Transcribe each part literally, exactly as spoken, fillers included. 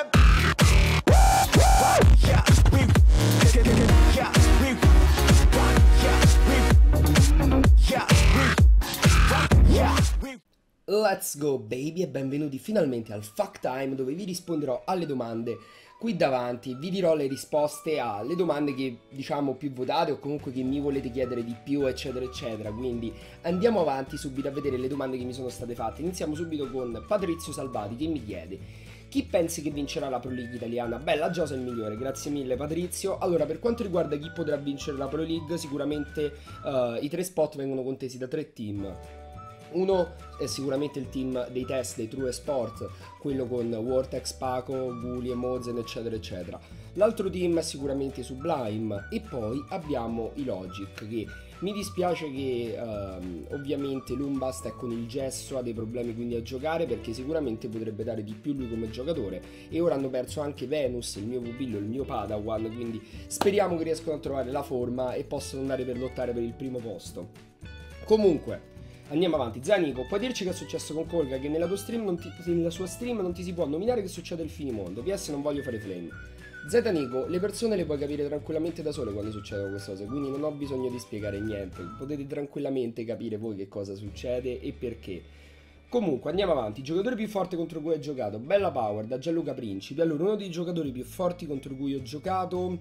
Let's go baby e benvenuti finalmente al Fuck Time, dove vi risponderò alle domande qui davanti. Vi dirò le risposte alle domande che diciamo più votate o comunque che mi volete chiedere di più, eccetera eccetera. Quindi andiamo avanti subito a vedere le domande che mi sono state fatte. Iniziamo subito con Patrizio Salvati che mi chiede: chi pensi che vincerà la Pro League italiana? Bella Giosa è il migliore, grazie mille Patrizio. Allora, per quanto riguarda chi potrà vincere la Pro League, sicuramente uh, i tre spot vengono contesi da tre team. Uno è sicuramente il team dei test dei True Esport, quello con Vortex, Paco, Guli e Mozen eccetera eccetera. L'altro team è sicuramente Sublime e poi abbiamo i Logic, che mi dispiace che ehm, ovviamente Lumbast è con il gesso, ha dei problemi quindi a giocare, perché sicuramente potrebbe dare di più lui come giocatore, e ora hanno perso anche Venus, il mio pupillo, il mio Padawan, quindi speriamo che riescano a trovare la forma e possano andare per lottare per il primo posto. Comunque andiamo avanti. Zanico, puoi dirci che è successo con Colga? Che nella tua stream non ti, nella sua stream non ti si può nominare che succede il finimondo. P S non voglio fare flame. Zanico, le persone le puoi capire tranquillamente da sole quando succedono queste cose, quindi non ho bisogno di spiegare niente. Potete tranquillamente capire voi che cosa succede e perché. Comunque andiamo avanti. Giocatore più forte contro cui hai giocato? Bella Power da Gianluca Principi. Allora, uno dei giocatori più forti contro cui ho giocato,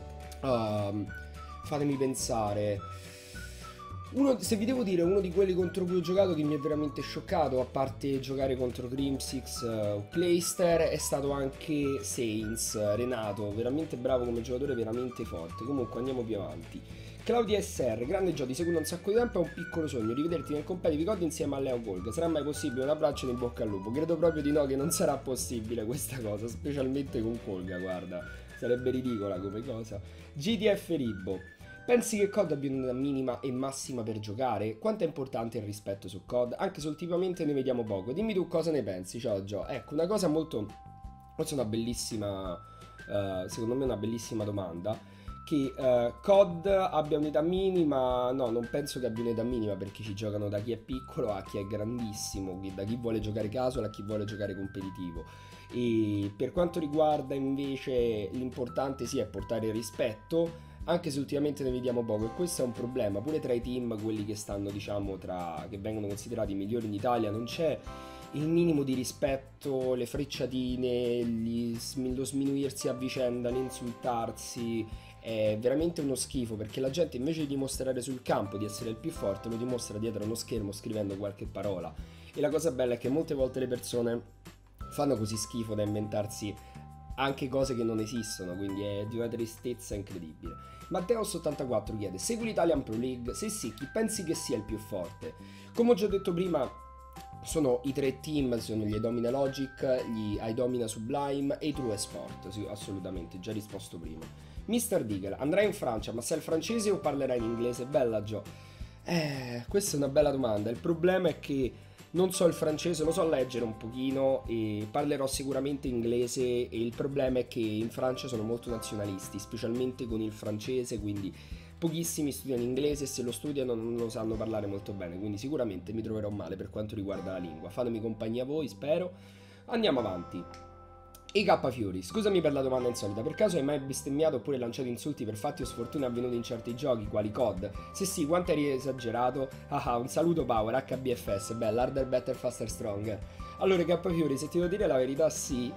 uh, fatemi pensare. Uno, se vi devo dire uno di quelli contro cui ho giocato che mi è veramente scioccato, a parte giocare contro Grimsix o uh, Clayster, è stato anche Saints, Renato, veramente bravo come giocatore, veramente forte. Comunque andiamo più avanti. Claudia S R, grande gioco, ti seguo da un sacco di tempo, è un piccolo sogno rivederti nel competitive C O D insieme a Leo Golg. Sarà mai possibile? Un abbraccio e in bocca al lupo. Credo proprio di no, che non sarà possibile questa cosa, specialmente con Colga, guarda, sarebbe ridicola come cosa. G D F Ribbo, pensi che C O D abbia una minima e massima per giocare? Quanto è importante il rispetto su C O D? Anche se ultimamente ne vediamo poco. Dimmi tu cosa ne pensi. Ciao Gio. Ecco, una cosa molto... forse una bellissima... Uh, secondo me una bellissima domanda. Che uh, C O D abbia un'età minima? No, non penso che abbia un'età minima, perché ci giocano da chi è piccolo a chi è grandissimo, da chi vuole giocare casual a chi vuole giocare competitivo. E per quanto riguarda invece l'importante sì è portare rispetto, anche se ultimamente ne vediamo poco, e questo è un problema pure tra i team, quelli che stanno diciamo tra che vengono considerati i migliori in Italia. Non c'è il minimo di rispetto, le frecciatine, gli, lo sminuirsi a vicenda, l'insultarsi, è veramente uno schifo, perché la gente invece di dimostrare sul campo di essere il più forte lo dimostra dietro a uno schermo scrivendo qualche parola. E la cosa bella è che molte volte le persone fanno così schifo da inventarsi anche cose che non esistono, quindi è di una tristezza incredibile. Matteos ottantaquattro chiede: segui l'Italian Pro League? Se sì, chi pensi che sia il più forte? Come ho già detto prima, sono i tre team, sono gli Idomina Logic, gli Idomina Sublime e i True Esport, sì, assolutamente, già risposto prima. mister Diggle, andrai in Francia, ma sei il francese o parlerai in inglese? Bella Gio. Eh, questa è una bella domanda. Il problema è che non so il francese, lo so leggere un pochino e parlerò sicuramente inglese, e il problema è che in Francia sono molto nazionalisti, specialmente con il francese, quindi pochissimi studiano inglese e se lo studiano non lo sanno parlare molto bene, quindi sicuramente mi troverò male per quanto riguarda la lingua. Fatemi compagnia a voi, spero. Andiamo avanti. E K Fiori, scusami per la domanda insolita, per caso hai mai bestemmiato oppure lanciato insulti per fatti o sfortune avvenuti in certi giochi, quali C O D? Se sì, quanto eri esagerato? Haha, un saluto Power, H B F S, bella, harder, better, faster, strong. Allora K Fiori, se ti devo dire la verità sì,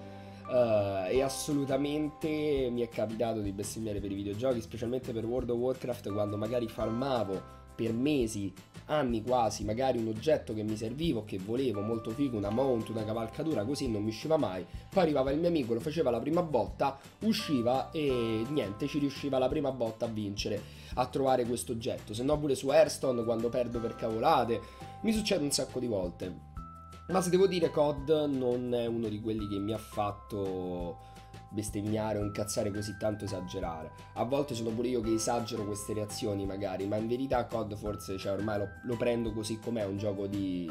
uh, e assolutamente mi è capitato di bestemmiare per i videogiochi, specialmente per World of Warcraft, quando magari farmavo per mesi, anni quasi, magari un oggetto che mi serviva o che volevo, molto figo, una mount, una cavalcatura, così non mi usciva mai. Poi arrivava il mio amico, lo faceva la prima botta, usciva e niente, ci riusciva la prima botta a vincere, a trovare questo oggetto. Se no pure su Hearthstone, quando perdo per cavolate, mi succede un sacco di volte. Ma se devo dire, C O D non è uno di quelli che mi ha fatto bestemmiare o incazzare così tanto, esagerare. A volte sono pure io che esagero queste reazioni magari, ma in verità C O D forse, cioè ormai lo, lo prendo così com'è, un gioco di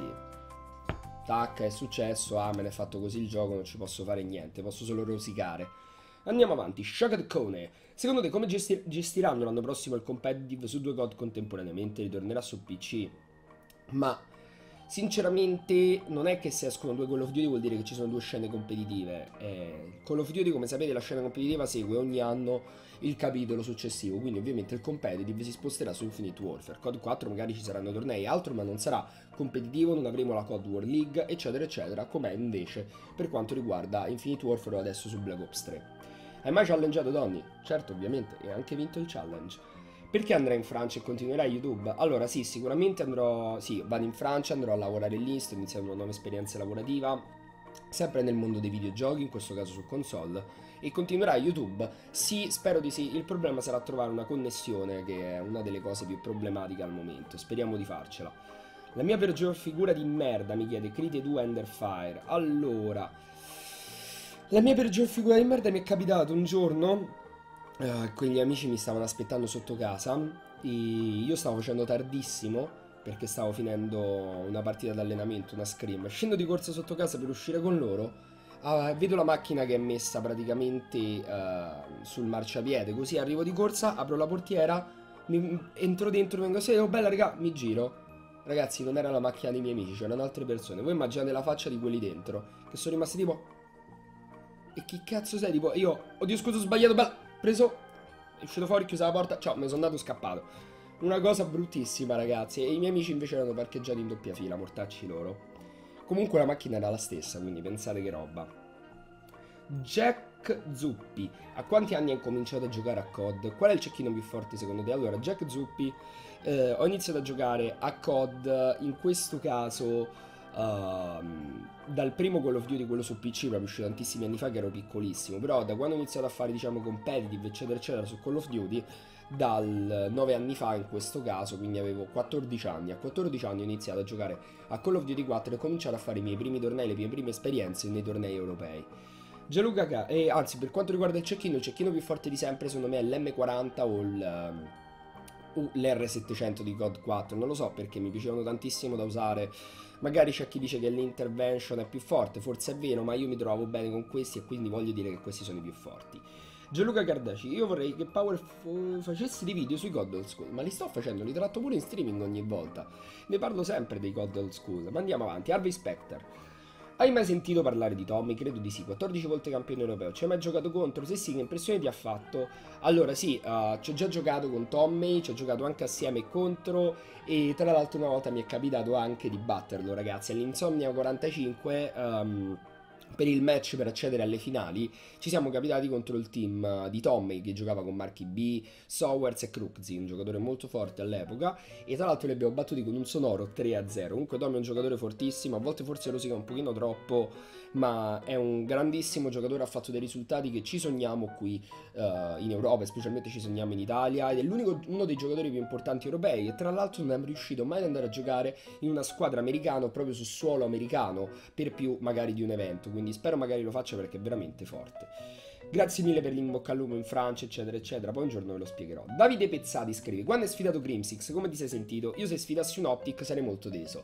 tac, è successo, ah me ne è fatto così il gioco, non ci posso fare niente, posso solo rosicare. Andiamo avanti. Shocked Cone, secondo te come gesti gestiranno l'anno prossimo il competitive su due C O D contemporaneamente? Ritornerà su P C? Ma Sinceramente non è che se escono due Call of Duty vuol dire che ci sono due scene competitive. eh, Call of Duty, come sapete, la scena competitiva segue ogni anno il capitolo successivo, quindi ovviamente il competitive si sposterà su Infinite Warfare. COD quattro magari ci saranno tornei e altro, ma non sarà competitivo, non avremo la COD War League, eccetera eccetera, com'è invece per quanto riguarda Infinite Warfare o adesso su Black Ops tre. Hai mai challengeato Donny? Certo, ovviamente, e ha anche vinto il challenge. Perché andrai in Francia e continuerai YouTube? Allora sì, sicuramente andrò, sì, vado in Francia, andrò a lavorare lì, sto iniziando una nuova esperienza lavorativa, sempre nel mondo dei videogiochi, in questo caso su console, e continuerai YouTube? Sì, spero di sì, il problema sarà trovare una connessione, che è una delle cose più problematiche al momento, speriamo di farcela. La mia peggior figura di merda, mi chiede Crite due Enderfire. Allora, la mia peggior figura di merda mi è capitato un giorno. Uh, quegli amici mi stavano aspettando sotto casa e io stavo facendo tardissimo perché stavo finendo una partita d'allenamento, una scrim. Scendo di corsa sotto casa per uscire con loro, uh, vedo la macchina che è messa praticamente uh, sul marciapiede, così arrivo di corsa, apro la portiera, mi, entro dentro, vengo a sedere, oh bella raga, mi giro. Ragazzi, non era la macchina dei miei amici, c'erano altre persone. Voi immaginate la faccia di quelli dentro, che sono rimasti tipo... E chi cazzo sei? Tipo, io, oddio scusa, ho sbagliato, bella... Preso, è uscito fuori, chiusa la porta, ciao, me ne sono andato scappato. Una cosa bruttissima, ragazzi. E i miei amici invece erano parcheggiati in doppia fila, mortacci loro. Comunque la macchina era la stessa, quindi pensate che roba. Jack Zuppi, a quanti anni hai cominciato a giocare a COD? Qual è il cecchino più forte secondo te? Allora, Jack Zuppi, eh, ho iniziato a giocare a COD, in questo caso... Uh, dal primo Call of Duty, quello su P C, proprio uscito tantissimi anni fa, che ero piccolissimo, però da quando ho iniziato a fare, diciamo, competitive eccetera eccetera su Call of Duty, dal nove anni fa in questo caso, quindi avevo quattordici anni. A quattordici anni ho iniziato a giocare a Call of Duty quattro e ho cominciato a fare i miei primi tornei, le mie prime esperienze nei tornei europei. Gianluca, e anzi, per quanto riguarda il cecchino, il cecchino più forte di sempre secondo me è l'M quaranta o il... Uh, l'R settecento di COD quattro, non lo so perché mi piacevano tantissimo da usare. Magari c'è chi dice che l'intervention è più forte, forse è vero, ma io mi trovo bene con questi e quindi voglio dire che questi sono i più forti. Gianluca Cardaci, io vorrei che Power facessi dei video sui COD Old School, ma li sto facendo, li tratto pure in streaming ogni volta. Ne parlo sempre dei COD Old School, ma andiamo avanti. Harvey Specter. Hai mai sentito parlare di Tommy? Credo di sì, quattordici volte campione europeo. Ci hai mai giocato contro? Se sì, che impressione ti ha fatto? Allora sì, uh, ci ho già giocato con Tommy, ci ho giocato anche assieme e contro, e tra l'altro una volta mi è capitato anche di batterlo, ragazzi. All'Insomnia quarantacinque, um, per il match per accedere alle finali, ci siamo capitati contro il team di Tommy, che giocava con Marky B, Sowers e Crooksy, un giocatore molto forte all'epoca, e tra l'altro li abbiamo battuti con un sonoro tre a zero. Comunque Tommy è un giocatore fortissimo, a volte forse rosica un pochino troppo, ma è un grandissimo giocatore, ha fatto dei risultati che ci sogniamo qui uh, in Europa, specialmente ci sogniamo in Italia, ed è l'unico, uno dei giocatori più importanti europei, e tra l'altro non è riuscito mai ad andare a giocare in una squadra americana o proprio su suolo americano per più magari di un evento, quindi spero magari lo faccia perché è veramente forte. Grazie mille per l'inbocca al lupo in Francia, eccetera eccetera, poi un giorno ve lo spiegherò. Davide Pezzati scrive: quando hai sfidato Crimsix, come ti sei sentito? Io se sfidassi un Optic sarei molto teso.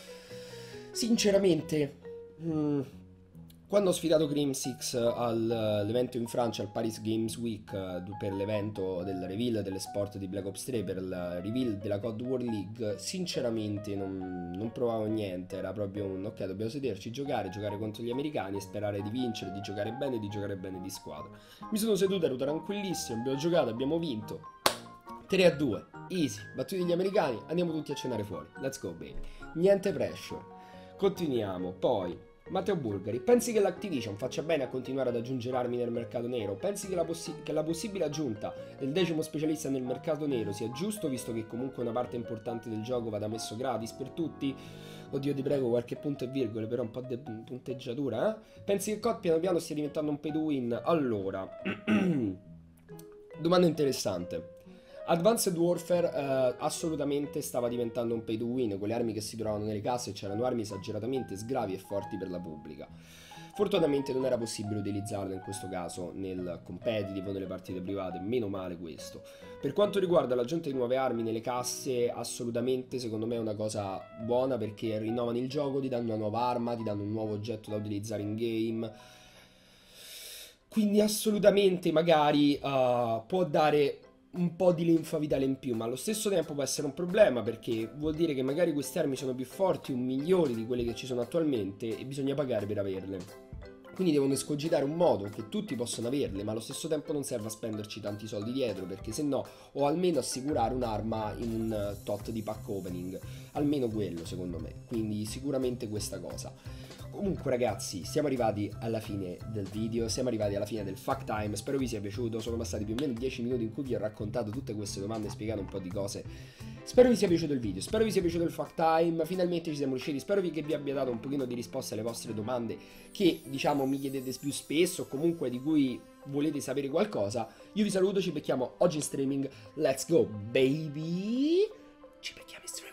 Sinceramente, hmm, quando ho sfidato Crimsix all'evento in Francia, al Paris Games Week, per l'evento del reveal delle sport di Black Ops tre, per il reveal della COD World League, sinceramente non, non provavo niente, era proprio un ok, dobbiamo sederci, giocare, giocare contro gli americani e sperare di vincere, di giocare bene, di giocare bene di squadra. Mi sono seduto, ero tranquillissimo, abbiamo giocato, abbiamo vinto tre a due, easy, battuti gli americani, andiamo tutti a cenare fuori, let's go baby, niente pressure. Continuiamo, poi Matteo Bulgari, pensi che l'Activision faccia bene a continuare ad aggiungere armi nel mercato nero? Pensi che la, che la possibile aggiunta del decimo specialista nel mercato nero sia giusto, visto che comunque una parte importante del gioco vada messo gratis per tutti? Oddio, ti prego, qualche punto e virgole, però un po' di punteggiatura, eh? Pensi che C O D piano piano stia diventando un pay to win? Allora, domanda interessante. Advanced Warfare eh, assolutamente stava diventando un pay to win, con le armi che si trovavano nelle casse c'erano armi esageratamente sgravi e forti per la pubblica. Fortunatamente non era possibile utilizzarle in questo caso nel competitive o nelle partite private, meno male questo. Per quanto riguarda l'aggiunta di nuove armi nelle casse, assolutamente secondo me è una cosa buona, perché rinnovano il gioco, ti danno una nuova arma, ti danno un nuovo oggetto da utilizzare in game. Quindi assolutamente magari uh, può dare un po' di linfa vitale in più, ma allo stesso tempo può essere un problema perché vuol dire che magari queste armi sono più forti o migliori di quelle che ci sono attualmente e bisogna pagare per averle. Quindi devono escogitare un modo che tutti possano averle, ma allo stesso tempo non serve a spenderci tanti soldi dietro, perché se no, o almeno assicurare un'arma in un tot di pack opening, almeno quello secondo me, quindi sicuramente questa cosa. Comunque ragazzi, siamo arrivati alla fine del video, siamo arrivati alla fine del Fact Time, spero vi sia piaciuto, sono passati più o meno dieci minuti in cui vi ho raccontato tutte queste domande e spiegato un po' di cose. Spero vi sia piaciuto il video, spero vi sia piaciuto il Fact Time, finalmente ci siamo riusciti, spero che vi abbia dato un pochino di risposte alle vostre domande che diciamo mi chiedete più spesso o comunque di cui volete sapere qualcosa. Io vi saluto, ci becchiamo oggi in streaming, let's go baby, ci becchiamo in streaming.